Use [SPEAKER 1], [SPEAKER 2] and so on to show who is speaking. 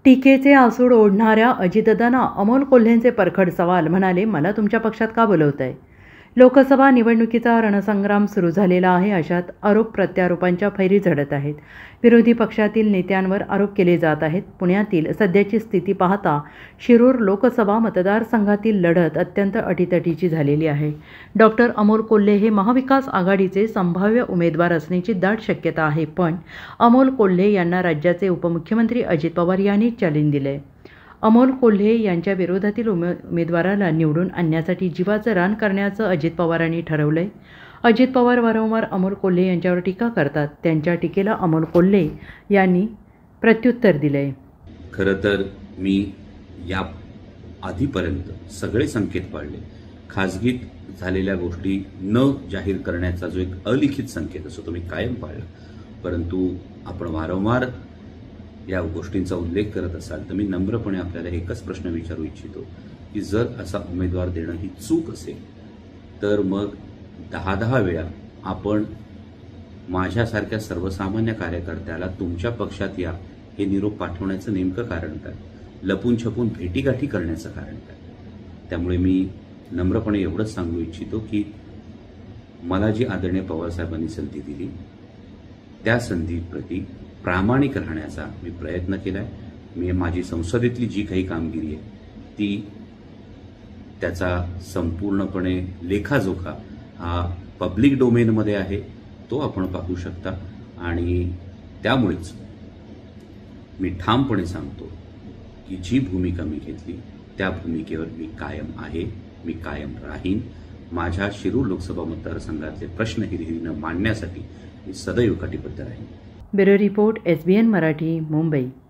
[SPEAKER 1] टीकेचे आसूड ओढणाऱ्या अजितदादांना अमोल कोल्हेंचे परखड सवाल. म्हणाले, मला तुमच्या पक्षात का बोलवताय? लोकसभा निवडणुकीचा रणसंग्राम सुरू झालेला आहे. अशात आरोप प्रत्यारोपांच्या फैरी झडत आहेत. विरोधी पक्षातील नेत्यांवर आरोप केले जात आहेत. पुण्यातील सध्याची स्थिती पाहता शिरूर लोकसभा मतदारसंघातील लढत अत्यंत अटीतटीची झालेली आहे. डॉक्टर अमोल कोल्हे हे महाविकास आघाडीचे संभाव्य उमेदवार असण्याची दाट शक्यता आहे. पण अमोल कोल्हे यांना राज्याचे उपमुख्यमंत्री अजित पवार यांनी चॅलेंज दिले. अमोल कोल्हे यांच्या विरोधातील उमेदवाराला निवडून आणण्यासाठी जीवाचं रान करण्याचं अजित पवारांनी ठरवलंय. अजित पवार वारंवार अमोल कोल्हे यांच्यावर टीका करतात. त्यांच्या टीकेला अमोल कोल्हे यांनी प्रत्युत्तर दिलंय.
[SPEAKER 2] खरं तर मी या आधीपर्यंत सगळे संकेत पाळले. खाजगीत झालेल्या गोष्टी न जाहीर करण्याचा जो एक अलिखित संकेत असतो तो मी कायम पाळला. परंतु आपण वारंवार या गोष्टींचा उल्लेख करत असाल तर मी नम्रपणे आपल्याला एकच प्रश्न विचारू इच्छितो की जर असा उमेदवार देणं ही चूक असेल तर मग 10-10 वेळा आपण माझ्यासारख्या सर्वसामान्य कार्यकर्त्याला तुमच्या पक्षात या हे निरोप पाठवण्याचं नेमकं कारण काय? लपून छपून भेटीगाठी करण्याचं कारण काय? त्यामुळे मी नम्रपणे एवढंच सांगू इच्छितो की मला जी आदरणीय पवारसाहेबांनी संधी दिली त्या संधीप्रती प्रामाणिक राहण्याचा मी प्रयत्न केलाय. मी माझी संसदेतली जी काही कामगिरी आहे ती त्याचा संपूर्णपणे लेखाजोखा हा पब्लिक डोमेनमध्ये आहे, तो आपण पाहू शकता. आणि त्यामुळेच मी ठामपणे सांगतो की जी भूमिका मी घेतली त्या भूमिकेवर मी कायम आहे, मी कायम राहीन. माझ्या शिरूर लोकसभा मतदारसंघातले प्रश्न हिरिरीनं मांडण्यासाठी मी सदैव कटिबद्ध राहीन.
[SPEAKER 1] Bureau report, SBN Marathi, Mumbai.